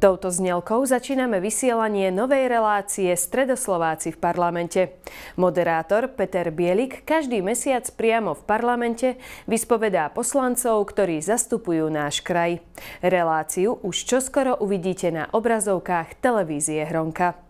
Touto znielkou začíname vysielanie novej relácie Stredoslováci v parlamente. Moderátor Peter Bielik každý mesiac priamo v parlamente vyspovedá poslancov, ktorí zastupujú náš kraj. Reláciu už čoskoro uvidíte na obrazovkách televízie Hronka.